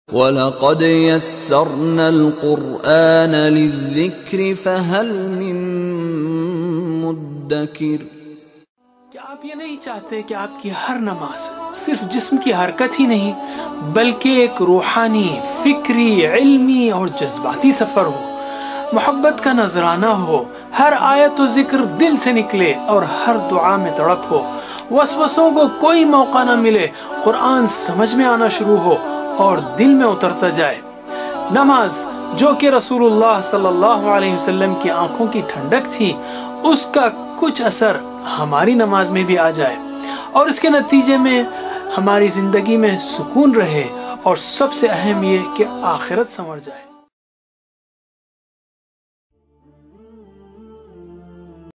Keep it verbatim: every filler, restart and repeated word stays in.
वलक़द यस्सरनल क़ुरआन लिज़्ज़िक्रि फ़हल मिन मुद्दकिर। क्या आप ये नहीं चाहते कि आपकी हर नमाज सिर्फ जिस्म की हरकत ही नहीं बल्कि एक रूहानी, फिक्री, इल्मी और जज्बाती सफर हो, मोहब्बत का नजराना हो, हर आयत व जिक्र दिल से निकले और हर दुआ में तड़प हो, वसवसों को कोई मौका न मिले, कुरान समझ में आना शुरू हो और दिल में उतरता जाए। नमाज जो कि रसूलुल्लाह सल्लल्लाहु अलैहि वसल्लम की आंखों की ठंडक थी, उसका कुछ असर हमारी नमाज में भी आ जाए और इसके नतीजे में हमारी जिंदगी में सुकून रहे और सबसे अहम ये कि आखिरत संवर जाए।